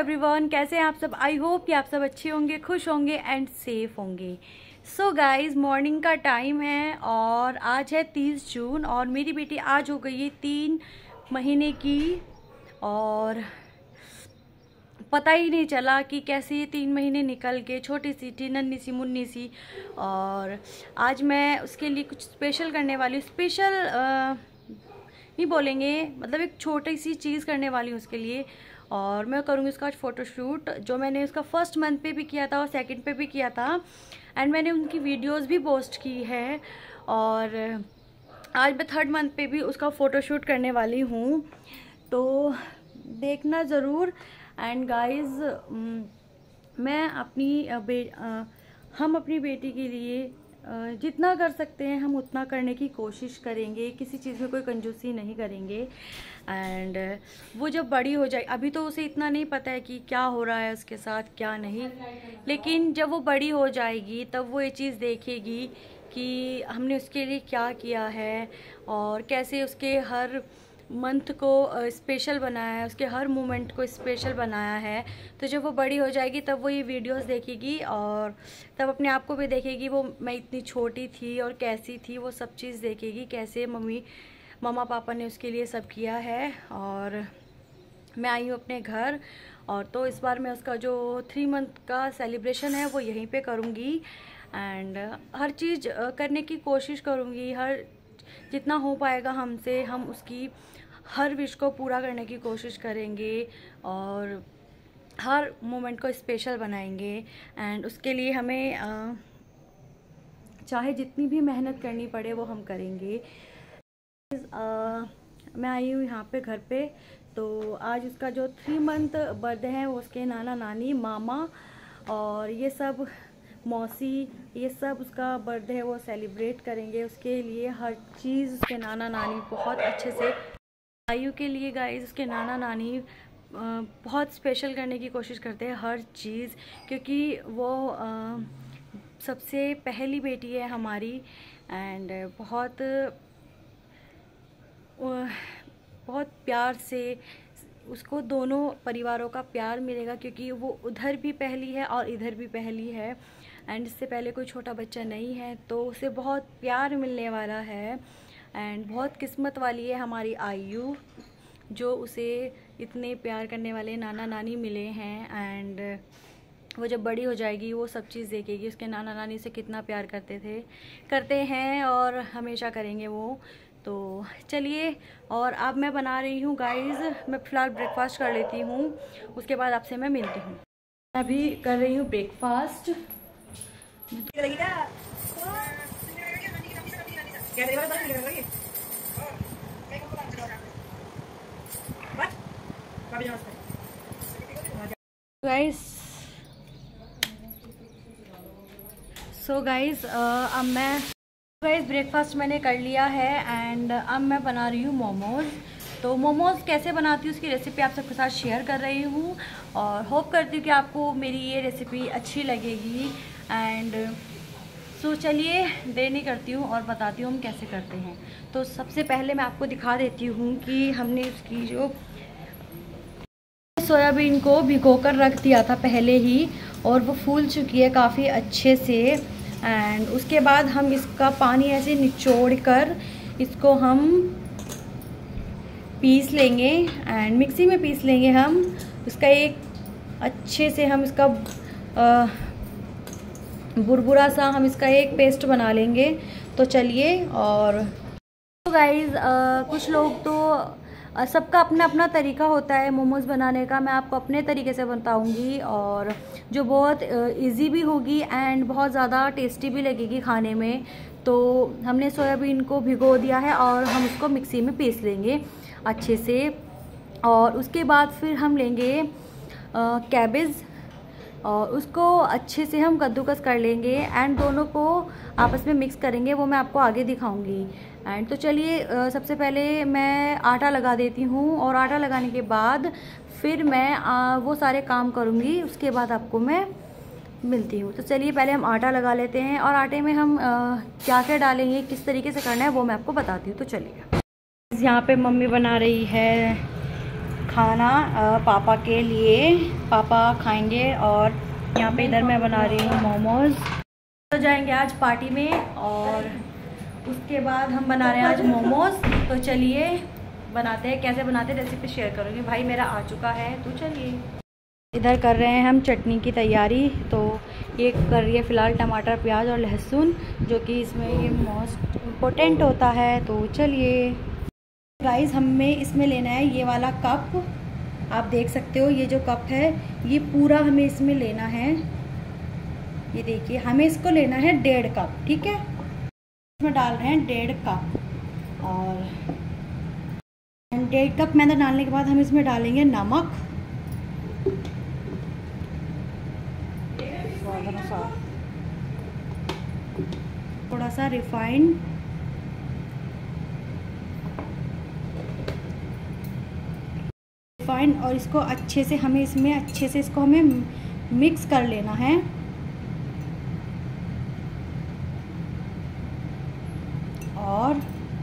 Everyone, कैसे हैं आप सब। आई होप कि आप सब अच्छे होंगे, खुश होंगे एंड सेफ होंगे। सो गाइज, मॉर्निंग का टाइम है और आज है 30 जून और मेरी बेटी आज हो गई है 3 महीने की और पता ही नहीं चला कि कैसे ये 3 महीने निकल के छोटी सी थी, नन्ही सी मुन्नी सी। और आज मैं उसके लिए कुछ स्पेशल करने वाली हूँ। स्पेशल नहीं बोलेंगे, मतलब एक छोटी सी चीज़ करने वाली हूँ उसके लिए। और मैं करूँगी उसका आज फ़ोटोशूट, जो मैंने उसका फर्स्ट मंथ पे भी किया था और सेकंड पे भी किया था एंड मैंने उनकी वीडियोस भी पोस्ट की है। और आज मैं 3rd मंथ पे भी उसका फ़ोटोशूट करने वाली हूँ, तो देखना ज़रूर। एंड गाइज़, हम अपनी बेटी के लिए जितना कर सकते हैं हम उतना करने की कोशिश करेंगे, किसी चीज़ में कोई कंजूसी नहीं करेंगे। एंड वो जब बड़ी हो जाए, अभी तो उसे इतना नहीं पता है कि क्या हो रहा है उसके साथ क्या नहीं, लेकिन जब वो बड़ी हो जाएगी तब वो ये चीज़ देखेगी कि हमने उसके लिए क्या किया है और कैसे उसके हर मंथ को स्पेशल बनाया है, उसके हर मोमेंट को स्पेशल बनाया है। तो जब वो बड़ी हो जाएगी तब वो ये वीडियोस देखेगी और तब अपने आप को भी देखेगी, वो मैं इतनी छोटी थी और कैसी थी, वो सब चीज़ देखेगी, कैसे मम्मा पापा ने उसके लिए सब किया है। और मैं आई हूँ अपने घर, और तो इस बार मैं उसका जो 3 मंथ का सेलिब्रेशन है वो यहीं पे करूँगी। एंड हर चीज़ करने की कोशिश करूँगी, हर जितना हो पाएगा हमसे हम उसकी हर विश को पूरा करने की कोशिश करेंगे और हर मोमेंट को स्पेशल बनाएंगे। एंड उसके लिए हमें चाहे जितनी भी मेहनत करनी पड़े वो हम करेंगे। मैं आई हूँ यहाँ पे घर पे, तो आज उसका जो 3 मंथ बर्थडे है वो उसके नाना नानी मामा और ये सब मौसी, ये सब उसका बर्थडे है वो सेलिब्रेट करेंगे। उसके लिए हर चीज़ उसके नाना नानी बहुत अच्छे से, आयु के लिए गाइस उसके नाना नानी बहुत स्पेशल करने की कोशिश करते हैं हर चीज़, क्योंकि वो सबसे पहली बेटी है हमारी। एंड बहुत प्यार से उसको दोनों परिवारों का प्यार मिलेगा, क्योंकि वो उधर भी पहली है और इधर भी पहली है। एंड इससे पहले कोई छोटा बच्चा नहीं है, तो उसे बहुत प्यार मिलने वाला है। एंड बहुत किस्मत वाली है हमारी आयु, जो उसे इतने प्यार करने वाले नाना नानी मिले हैं। एंड वो जब बड़ी हो जाएगी वो सब चीज़ देखेगी, उसके नाना नानी से कितना प्यार करते हैं और हमेशा करेंगे वो। तो चलिए, और अब मैं बना रही हूँ गाइस, मैं फ़िलहाल ब्रेकफास्ट कर लेती हूँ, उसके बाद आपसे मैं मिलती हूँ। अभी कर रही हूँ ब्रेकफास्ट। सो गाइस, अब मैं ब्रेकफास्ट मैंने कर लिया है एंड अब मैं बना रही हूँ मोमोज़। तो मोमोज़ कैसे बनाती हूँ उसकी रेसिपी आप सबके साथ शेयर कर रही हूँ और होप करती हूँ कि आपको मेरी ये रेसिपी अच्छी लगेगी। एंड सो चलिए देर नहीं करती हूँ और बताती हूँ हम कैसे करते हैं। तो सबसे पहले मैं आपको दिखा देती हूँ कि हमने उसकी जो सोयाबीन को भिगोकर रख दिया था पहले ही, और वो फूल चुकी है काफ़ी अच्छे से। एंड उसके बाद हम इसका पानी ऐसे निचोड़ कर इसको हम पीस लेंगे एंड मिक्सी में पीस लेंगे हम उसका एक अच्छे से, हम इसका बुरबुरा सा हम इसका एक पेस्ट बना लेंगे। तो चलिए, और तो गाइज़ कुछ लोग तो सबका अपना अपना तरीका होता है मोमोज़ बनाने का, मैं आपको अपने तरीके से बताऊंगी और जो बहुत इजी भी होगी एंड बहुत ज़्यादा टेस्टी भी लगेगी खाने में। तो हमने सोयाबीन को भिगो दिया है और हम उसको मिक्सी में पीस लेंगे अच्छे से, और उसके बाद फिर हम लेंगे कैबेज और उसको अच्छे से हम कद्दूकस कर लेंगे एंड दोनों को आपस में मिक्स करेंगे, वो मैं आपको आगे दिखाऊंगी। एंड तो चलिए, सबसे पहले मैं आटा लगा देती हूँ और आटा लगाने के बाद फिर मैं वो सारे काम करूँगी, उसके बाद आपको मैं मिलती हूँ। तो चलिए पहले हम आटा लगा लेते हैं और आटे में हम क्या क्या डालेंगे, किस तरीके से करना है वो मैं आपको बताती हूँ। तो चलिए, यहाँ पे मम्मी बना रही है खाना पापा के लिए। पापा खाएंगे। और यहाँ पे इधर मैं बना रही हूँ मोमोज़। तो जाएंगे आज पार्टी में और उसके बाद हम बना रहे हैं आज मोमोज़। तो चलिए बनाते हैं, कैसे बनाते हैं रेसिपी शेयर करूँगी। भाई मेरा आ चुका है, तो चलिए। इधर कर रहे हैं हम चटनी की तैयारी। तो ये कर रही है फ़िलहाल टमाटर, प्याज और लहसुन, जो कि इसमें ये मोस्ट इम्पोर्टेंट होता है। तो चलिए गाइस, हमें इसमें लेना है ये वाला कप। आप देख सकते हो ये जो कप है, ये पूरा हमें इसमें लेना है। ये देखिए, हमें इसको लेना है 1.5 कप, ठीक है। इसमें डाल रहे हैं 1.5 कप। और 1.5 कप मैदा डालने के बाद हम इसमें डालेंगे नमक, थोड़ा सा रिफाइंड, और इसको अच्छे से हमें इसको हमें मिक्स कर लेना है। और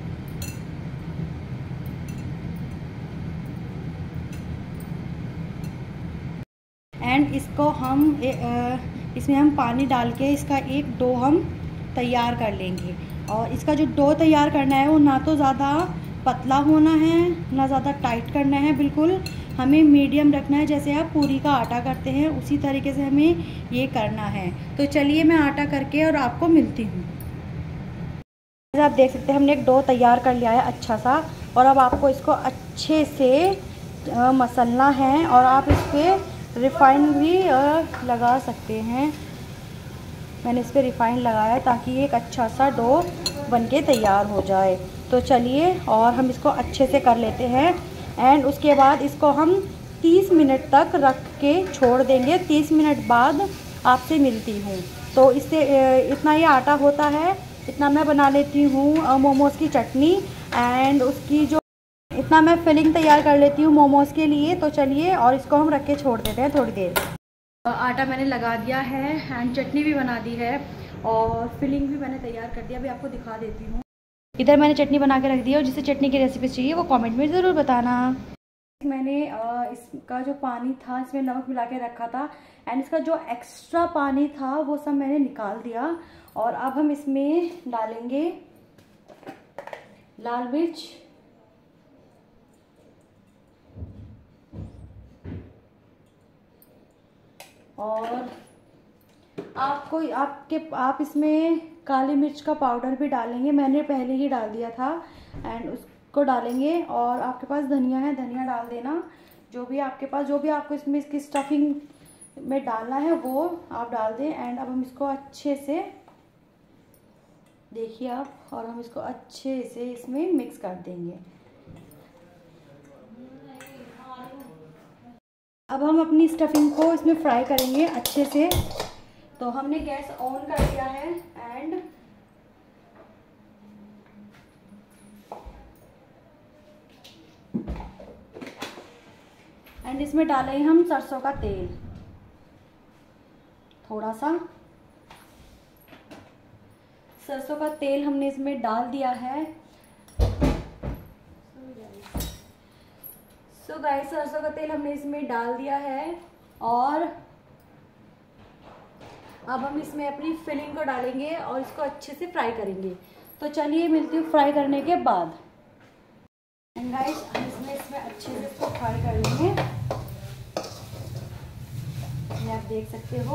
इसको हम इसमें हम पानी डाल के इसका एक डो हम तैयार कर लेंगे। और इसका जो डो तैयार करना है वो ना तो ज़्यादा पतला होना है ना ज़्यादा टाइट करना है, बिल्कुल हमें मीडियम रखना है। जैसे आप पूरी का आटा करते हैं उसी तरीके से हमें ये करना है। तो चलिए मैं आटा करके और आपको मिलती हूँ। आप देख सकते हैं हमने एक डो तैयार कर लिया है अच्छा सा। और अब आपको इसको अच्छे से मसलना है। और आप इस पर रिफ़ाइन भी लगा सकते हैं। मैंने इस पर रिफ़ाइन लगाया है ताकि एक अच्छा सा डो बनके तैयार हो जाए। तो चलिए और हम इसको अच्छे से कर लेते हैं। एंड उसके बाद इसको हम 30 मिनट तक रख के छोड़ देंगे। 30 मिनट बाद आपसे मिलती हूँ। तो इससे इतना ये आटा होता है, इतना मैं बना लेती हूँ मोमोज़ की चटनी। एंड उसकी जो इतना मैं फिलिंग तैयार कर लेती हूँ मोमोज़ के लिए। तो चलिए और इसको हम रख के छोड़ देते हैं थोड़ी देर। आटा मैंने लगा दिया है एंड चटनी भी बना दी है और फिलिंग भी मैंने तैयार कर दिया। अभी आपको दिखा देती हूँ। इधर मैंने चटनी बना के रख दी है और जिसे चटनी की रेसिपी चाहिए वो कमेंट में ज़रूर बताना। मैंने इसका जो पानी था इसमें नमक मिला के रखा था। एंड इसका जो एक्स्ट्रा पानी था वो सब मैंने निकाल दिया। और अब हम इसमें डालेंगे लाल मिर्च, और आप इसमें काली मिर्च का पाउडर भी डालेंगे। मैंने पहले ही डाल दिया था। एंड उसको डालेंगे। और आपके पास धनिया है, धनिया डाल देना। जो भी आपके पास, जो भी आपको इसमें इसकी स्टफिंग में डालना है वो आप डाल दें। एंड अब हम इसको अच्छे से देखिए आप, और हम इसको अच्छे से इसमें मिक्स कर देंगे। अब हम अपनी स्टफिंग को इसमें फ्राई करेंगे अच्छे से। तो हमने गैस ऑन कर दिया है। एंड इसमें डालेंगे हम सरसों का तेल थोड़ा सा। सरसों का तेल हमने इसमें डाल दिया है। सो गाइस, सरसों का तेल हमने इसमें डाल दिया है। और अब हम इसमें अपनी फिलिंग को डालेंगे और इसको अच्छे से फ्राई करेंगे। तो चलिए मिलती हूँ फ्राई करने के बाद। एंड गाइस, हम इसमें अच्छे से इसको फ्राई कर लेंगे। ये आप देख सकते हो।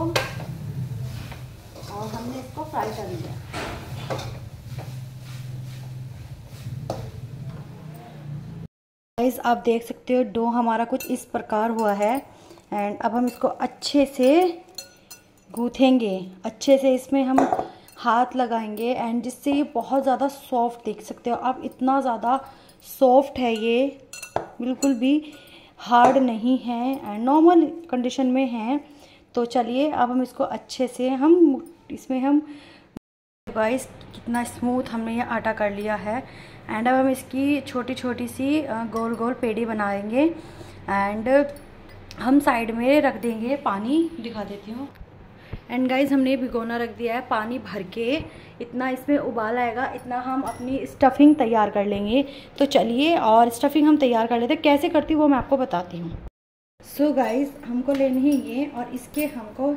और हमने इसको फ्राई कर लिया। गाइस, आप देख सकते हो डो हमारा कुछ इस प्रकार हुआ है। एंड अब हम इसको अच्छे से गूँथेंगे, अच्छे से इसमें हम हाथ लगाएंगे। एंड जिससे ये बहुत ज़्यादा सॉफ्ट, देख सकते हो आप, इतना ज़्यादा सॉफ्ट है ये, बिल्कुल भी हार्ड नहीं है एंड नॉर्मल कंडीशन में है। तो चलिए अब हम इसको अच्छे से हम गाइस, कितना स्मूथ हमने ये आटा कर लिया है। एंड अब हम इसकी छोटी छोटी सी गोल गोल पेड़ी बनाएंगे। एंड हम साइड में रख देंगे पानी, दिखा देती हूँ। एंड गाइस, हमने भिगोना रख दिया है पानी भर के। इतना इसमें उबाल आएगा, इतना हम अपनी स्टफिंग तैयार कर लेंगे। तो चलिए और स्टफिंग हम तैयार कर लेते हैं। कैसे करती हूँ वो मैं आपको बताती हूँ। सो गाइस, हमको लेने ही ये, और इसके हमको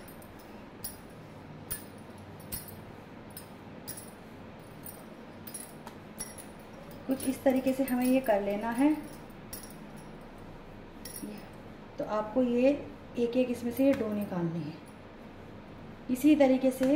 कुछ इस तरीके से हमें ये कर लेना है। तो आपको ये एक एक इसमें से ये डो निकालनी है इसी तरीके से।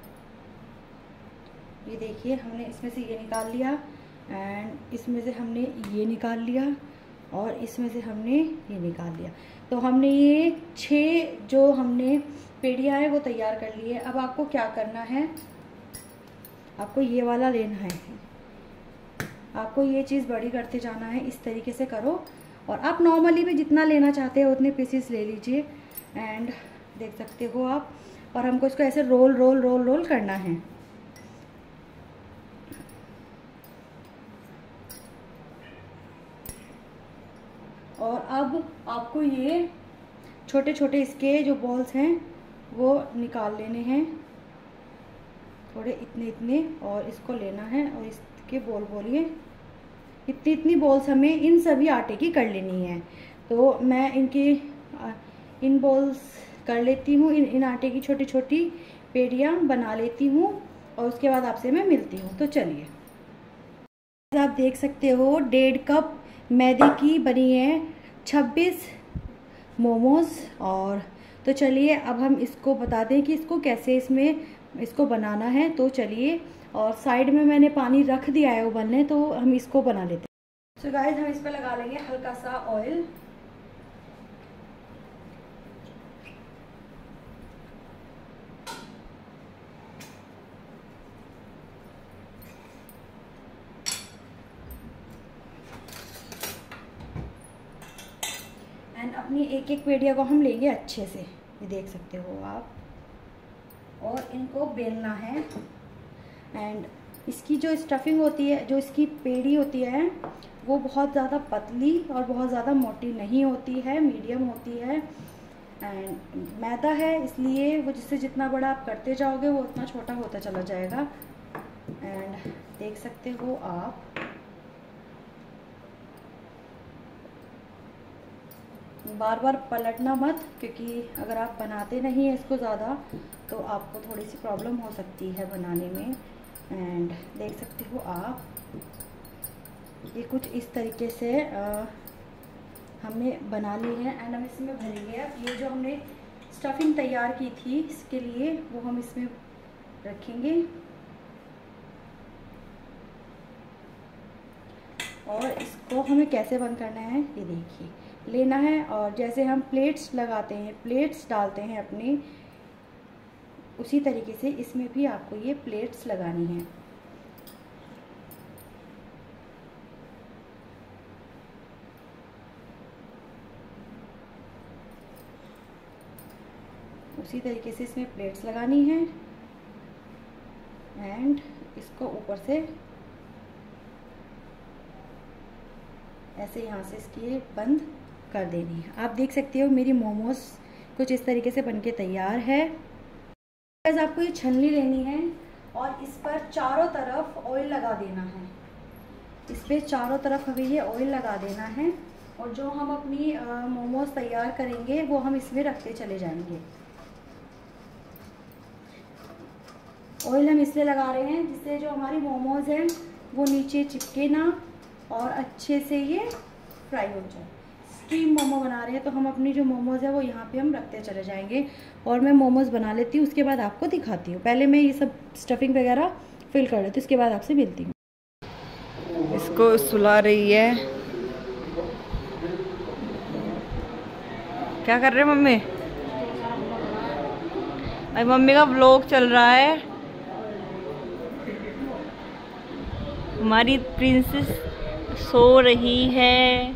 ये देखिए, हमने इसमें से ये निकाल लिया, एंड इसमें से हमने ये निकाल लिया, और इसमें से हमने ये निकाल लिया। तो हमने ये 6 जो हमने पेड़ियाँ हैं वो तैयार कर ली है। अब आपको क्या करना है, आपको ये वाला लेना है, आपको ये चीज़ बड़ी करते जाना है। इस तरीके से करो, और आप नॉर्मली भी जितना लेना चाहते हो उतने पीसेस ले लीजिए। एंड देख सकते हो आप, और हमको इसको ऐसे रोल रोल रोल रोल करना है। और अब आपको ये छोटे छोटे इसके जो बॉल्स हैं वो निकाल लेने हैं, थोड़े इतने इतने, और इसको लेना है और इसके बॉल बोलिए इतनी इतनी बॉल्स हमें इन सभी आटे की कर लेनी है। तो मैं इन बॉल्स कर लेती हूँ, इन आटे की छोटी छोटी पेड़ियाँ बना लेती हूँ, और उसके बाद आपसे मैं मिलती हूँ। तो चलिए, आप देख सकते हो 1.5 कप मैदे की बनी है 26 मोमोज। और तो चलिए अब हम इसको बता दें कि इसको कैसे इसको बनाना है। तो चलिए, और साइड में मैंने पानी रख दिया है उबलने, तो हम इसको बना लेते हैं। सो गाइस, हम इस पर लगा लेंगे हल्का सा ऑयल। एंड अपनी एक एक पेड़िया को हम लेंगे अच्छे से, ये देख सकते हो आप, और इनको बेलना है। एंड इसकी जो स्टफिंग होती है, जो इसकी पेड़ी होती है, वो बहुत ज़्यादा पतली और बहुत ज़्यादा मोटी नहीं होती है, मीडियम होती है। एंड मैदा है, इसलिए वो जितना बड़ा आप करते जाओगे वो उतना छोटा होता चला जाएगा। एंड देख सकते हो आप, बार बार पलटना मत, क्योंकि अगर आप बनाते नहीं हैं इसको ज़्यादा तो आपको थोड़ी सी प्रॉब्लम हो सकती है बनाने में। एंड देख सकते हो आप, ये कुछ इस तरीके से हमने बना ली है। एंड हम इसमें भरेंगे अब ये जो हमने स्टफिंग तैयार की थी इसके लिए, वो हम इसमें रखेंगे। और इसको हमें कैसे बंद करना है ये देखिए, लेना है, और जैसे हम प्लेट्स लगाते हैं, प्लेट्स डालते हैं अपनी, उसी तरीके से इसमें भी आपको ये प्लेट्स लगानी है। उसी तरीके से इसमें प्लेट्स लगानी है, एंड इसको ऊपर से ऐसे यहाँ से इसकी बंद कर देनी है। आप देख सकते हो मेरी मोमोज कुछ इस तरीके से बनके तैयार है। आपको ये छलनी लेनी है और इस पर चारों तरफ ऑयल लगा देना है। इस पे चारों तरफ हमें ये ऑयल लगा देना है, और जो हम अपनी मोमोज तैयार करेंगे वो हम इसमें रखते चले जाएंगे। ऑयल हम इसलिए लगा रहे हैं जिससे जो हमारी मोमोज हैं वो नीचे चिपके ना, और अच्छे से ये फ्राई हो जाए। स्टीम मोमो बना रहे हैं तो हम अपनी जो मोमोज है वो यहाँ पे हम रखते चले जाएंगे। और मैं मोमोज बना लेती हूँ, उसके बाद आपको दिखाती हूँ। पहले मैं ये सब स्टफिंग वगैरह फिल कर लेती हूँ, उसके बाद आपसे मिलती हूँ। इसको सुला रही है। क्या कर रहे हैं मम्मी? अरे मम्मी का व्लॉग चल रहा है। हमारी प्रिंसेस सो रही है।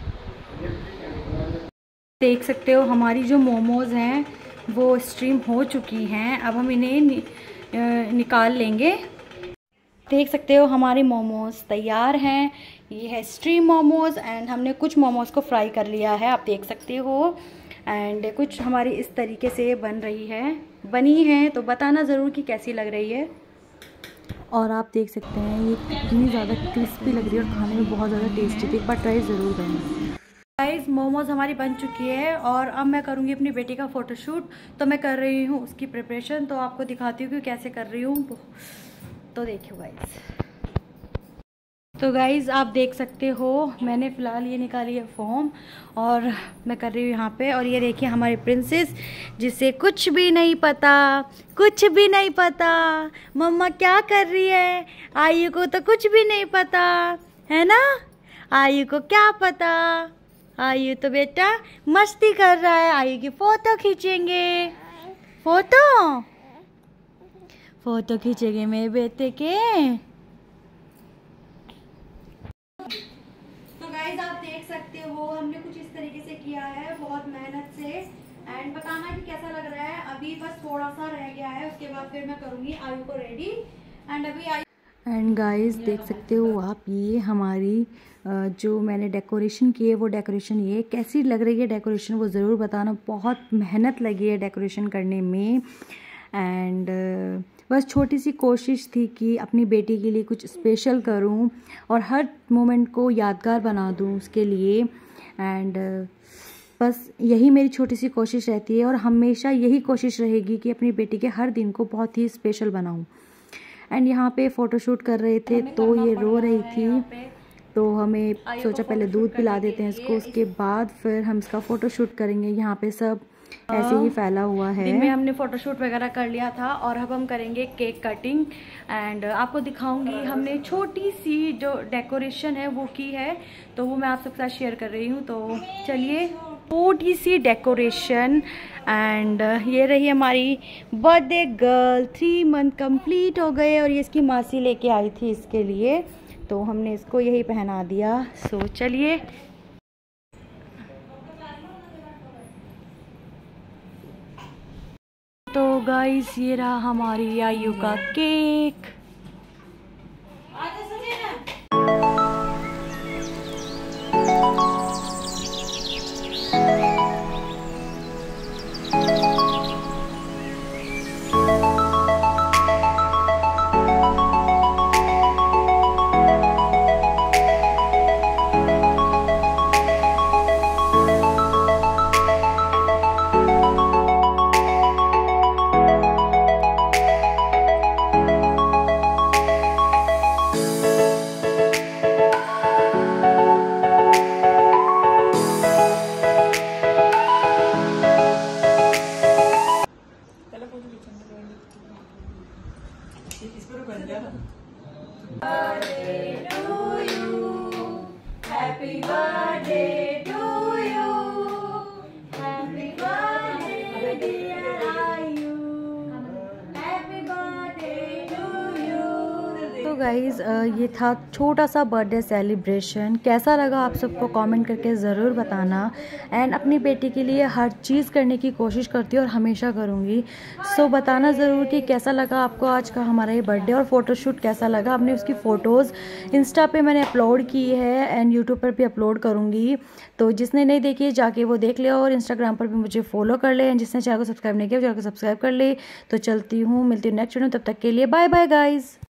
देख सकते हो हमारी जो मोमोज हैं वो स्टीम हो चुकी हैं। अब हम इन्हें निकाल लेंगे। देख सकते हो हमारी मोमोज तैयार हैं। ये है स्टीम मोमोज, एंड हमने कुछ मोमोज को फ्राई कर लिया है, आप देख सकते हो। एंड कुछ हमारी इस तरीके से बनी है, तो बताना ज़रूर कि कैसी लग रही है। और आप देख सकते हैं ये कितनी ज़्यादा क्रिस्पी लग रही है और खाने में बहुत ज़्यादा टेस्टी थी। एक बार ट्राई ज़रूर करना। गाइस मोमोज हमारी बन चुकी है और अब मैं करूँगी अपनी बेटी का फ़ोटोशूट। तो मैं कर रही हूँ उसकी प्रिपरेशन, तो आपको दिखाती हूँ कि कैसे कर रही हूँ। तो देखियो गाइस। तो गाइस आप देख सकते हो मैंने फ़िलहाल ये निकाली है फॉर्म और मैं कर रही हूँ यहाँ पे। और ये देखिए हमारी प्रिंसेस जिसे कुछ भी नहीं पता, कुछ भी नहीं पता मम्मा क्या कर रही है। आयु को तो कुछ भी नहीं पता है ना, आयु को क्या पता। आयु तो बेटा मस्ती कर रहा है। आयु की फ़ोटो खींचेंगे, फ़ोटो खींचेंगे मेरे बेटे के। तो गाइस आप देख सकते हो हमने कुछ इस तरीके से किया है, बहुत मेहनत से। एंड बताना कि कैसा लग रहा है। अभी बस थोड़ा सा रह गया है, उसके बाद फिर मैं करूँगी आयु को रेडी। एंड अभी आयु एंड गाइस देख सकते हो आप, ये हमारी जो मैंने डेकोरेशन की है वो डेकोरेशन ये कैसी लग रही है डेकोरेशन वो ज़रूर बताना। बहुत मेहनत लगी है डेकोरेशन करने में। एंड बस छोटी सी कोशिश थी कि अपनी बेटी के लिए कुछ स्पेशल करूं और हर मोमेंट को यादगार बना दूं उसके लिए। एंड बस यही मेरी छोटी सी कोशिश रहती है और हमेशा यही कोशिश रहेगी कि अपनी बेटी के हर दिन को बहुत ही स्पेशल बनाऊं। एंड यहाँ पे फ़ोटोशूट कर रहे थे तो ये रो रही थी, तो हमें सोचा पहले दूध पिला देते हैं इसको, उसके बाद फिर हम इसका फ़ोटोशूट करेंगे। यहाँ पे सब ऐसे ही फैला हुआ है। दिन में हमने फ़ोटोशूट वगैरह कर लिया था और अब हम करेंगे केक कटिंग। एंड आपको दिखाऊंगी हमने छोटी सी जो डेकोरेशन है वो की है, तो वो मैं आप सबके साथ शेयर कर रही हूँ। तो चलिए, छोटी सी डेकोरेशन। एंड ये रही हमारी बर्थडे गर्ल, 3 मंथ कंप्लीट हो गए और ये इसकी मासी लेके आई थी इसके लिए, तो हमने इसको यही पहना दिया। सो चलिए। तो गाइस ये रहा हमारी आयु का cake. Happy birthday to you. Happy birthday dear Ayu. Happy birthday to you. तो गाइज़ ये था छोटा सा बर्थडे सेलिब्रेशन। कैसा लगा आप सबको कमेंट करके ज़रूर बताना। एंड अपनी बेटी के लिए हर चीज़ करने की कोशिश करती हूँ और हमेशा करूँगी। सो बताना ज़रूर कि कैसा लगा आपको आज का हमारा ये बर्थडे और फ़ोटोशूट कैसा लगा। आपने उसकी फ़ोटोज़ इंस्टा पे मैंने अपलोड की है एंड यूट्यूब पर भी अपलोड करूँगी, तो जिसने नहीं देखी है जाके वो देख ले और इंस्टाग्राम पर भी मुझे फॉलो कर ले। एंड जिसने चैनल को सब्सक्राइब नहीं किया चैनल को सब्सक्राइब कर ले। तो चलती हूँ, मिलती हूँ नेक्स्ट वीडियो, तब तक के लिए बाय बाय गाइज़।